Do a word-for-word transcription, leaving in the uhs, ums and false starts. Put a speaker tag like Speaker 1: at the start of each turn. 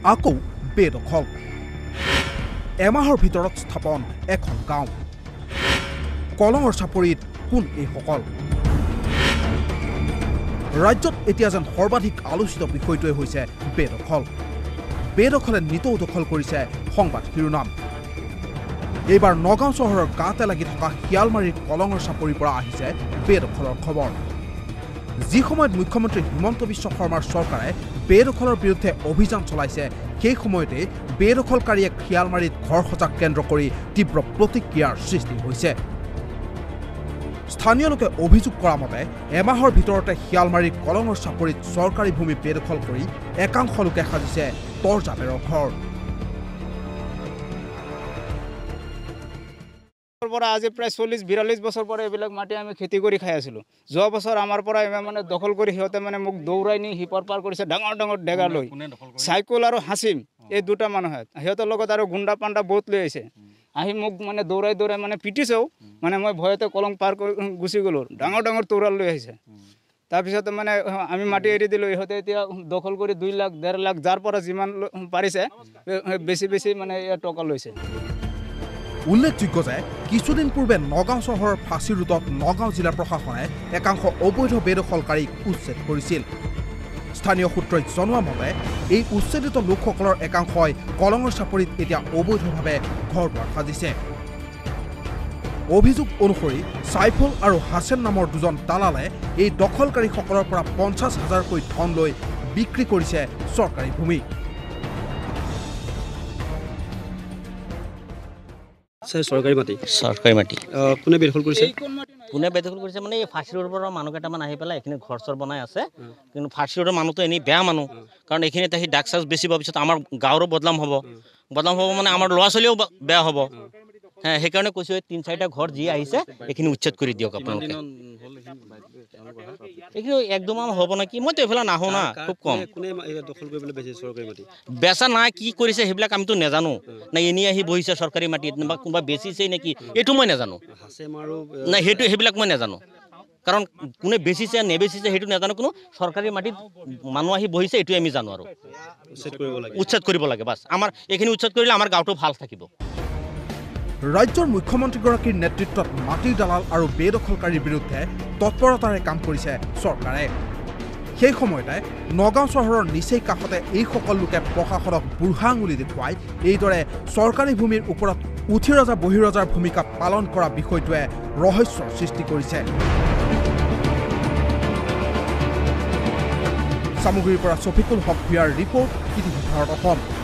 Speaker 1: আকৌ বেদখল এমাহৰ ভিতৰত স্থাপন এখন গাঁও কলঙৰ চাপৰিত কোন এইসকল ৰাজ্যত এতিয়া যেন সৰ্বাধিক আলোচিত বিষয়টোৱে হৈছে বেদখল বেদখলে নিতৌ দখল কৰিছে সংবাদ শিৰোনাম এইবাৰ নগাঁও চহৰৰ গাতে লাগি থকা শিয়ালমাৰীৰ কলঙৰ চাপৰিৰ পৰা আহিছে বেদখলৰ খবৰ যি সময়ত মুখ্যমন্ত্ৰী হিমন্ত বিশ্ব শৰ্মাৰ চৰকাৰে বেদখলৰ বিৰুদ্ধে অভিযান চলাইছে সেই সময়তে বেদখলকাৰীয়ে শিয়ালমাৰীত ঘৰ সজাগ কেন্দ্ৰ কৰি তীব্ৰ প্ৰতিক্ৰিয়াৰ সৃষ্টি হৈছে স্থানীয় লোকে অভিযোগ কৰা মতে এমাহৰ ভিতৰতে শিয়ালমাৰীৰ কলঙৰ চাপৰিত চৰকাৰী ভূমি বেদখল কৰি একাংশ লোকে সাজিছে তৰজাবেৰৰ ঘৰ
Speaker 2: আজি প্ৰায় চল্লিছ বিৰাল্লিছ বছৰ পৰা এইবিলাক মাটি আমি খেতি কৰি খাই আছিলোঁ যোৱা বছৰ আমাৰ পৰা মানে দখল কৰি সিহঁতে মানে মোক দৌৰাই নি সিপাৰ পাৰ কৰিছে ডাঙৰ ডাঙৰ ডেগা লৈ চাইকেল আৰু হাচিম এই দুটা মানুহে সিহঁতৰ লগত আৰু গুণ্ডা পাণ্ডা বহুত লৈ আহিছে আহি মোক মানে দৌৰাই দৌৰাই মানে পিটিছেও মানে মই ভয়তে কলং পাৰ কৰি গুচি গ'লোঁ ডাঙৰ ডাঙৰ তৌৰাল লৈ আহিছে তাৰপিছত মানে আমি মাটি এৰি দিলোঁ ইহঁতে এতিয়া দখল কৰি দুই লাখ ডেৰ লাখ যাৰ পৰা যিমান পাৰিছে বেছি বেছি মানে টকা লৈছে
Speaker 1: উল্লেখযোগ্য যে কিছুদিন পূৰ্বে নগাঁও চহৰৰ ফাঁচী ৰোডত নগাঁও জিলা প্ৰশাসনে একাংশ অবৈধ বেদখলকাৰীক উচ্ছেদ কৰিছিল স্থানীয় সূত্ৰই জনোৱা মতে এই উচ্ছেদিত লোকসকলৰ একাংশই কলঙৰ চাপৰিত এতিয়া অবৈধভাৱে ঘৰ দুৱাৰ সাজিছে অভিযোগ অনুসৰি সাইফুল আৰু হাছেন নামৰ দুজন দালালে এই দখলকাৰীসকলৰ পৰা পঞ্চাছ হাজাৰকৈ ধন লৈ বিক্ৰী কৰিছে চৰকাৰী ভূমি
Speaker 3: চৰকাৰী মাটি
Speaker 4: চৰকাৰী মাটি
Speaker 3: কোনে বেদখল কৰিছে
Speaker 4: কোনে বেদখল কৰিছে মানে এই ফাঁচী ৰোডৰ পৰা মানুহ কেইটামান আহি পেলাই এইখিনি ঘৰ চৰ বনাই আছে কিন্তু ফাঁচী ৰোডৰ মানুহটো এনেই বেয়া মানুহ কাৰণ এইখিনিতে সি ডাক চাক বেচিব পিছত আমাৰ গাঁৱৰো বদনাম হ'ব বদনাম হ'ব মানে আমাৰ ল'ৰা ছোৱালীও বেয়া হ'ব হ্যাঁ সেইকাৰণে কৈছোঁ এই তিনি চাৰিটা ঘৰ যি আহিছে এইখিনি উচ্ছেদ কৰি দিয়ক আপোনালোকে এইখিনি এক দুমাহ হ'ব নেকি মইতো এইফালে নাহোঁ না খুব কম বেচা নাই কি কৰিছে সেইবিলাক আমিতো নাজানো নাই এনেই আহি বহিছে চৰকাৰী মাটিত বা কোনোবা বেচিছে নেকি এইটো মই নাজানো নাই সেইটো সেইবিলাক মই নাজানো কাৰণ কোনে বেচিছে নেবেচিছে সেইটো নাজানো কোনো চৰকাৰী মাটিত মানুহ আহি বহিছে এইটোৱে আমি জানো আৰু উচ্ছেদ কৰিব লাগে বাছ আমাৰ এইখিনি উচ্ছেদ কৰিলে আমাৰ গাঁৱটো ভাল থাকিব
Speaker 1: ৰাজ্যৰ মুখ্যমন্ত্ৰীগৰাকীৰ নেতৃত্বত মাটিৰ দালাল আৰু বেদখলকাৰীৰ বিৰুদ্ধে তৎপৰতাৰে কাম কৰিছে চৰকাৰে সেই সময়তে নগাঁও চহৰৰ নিচেই কাষতে এইসকল লোকে প্ৰশাসনক বুঢ়া আঙুলি দেখুৱাই এইদৰে চৰকাৰী ভূমিৰ ওপৰত উঠি ৰজা বহি ৰজাৰ ভূমিকা পালন কৰা বিষয়টোৱে ৰহস্যৰ সৃষ্টি কৰিছে সামগ্ৰীৰ পৰা ছফিকুল হক ভূঞাৰ ৰিপৰ্ট ইটিভি ভাৰত অসম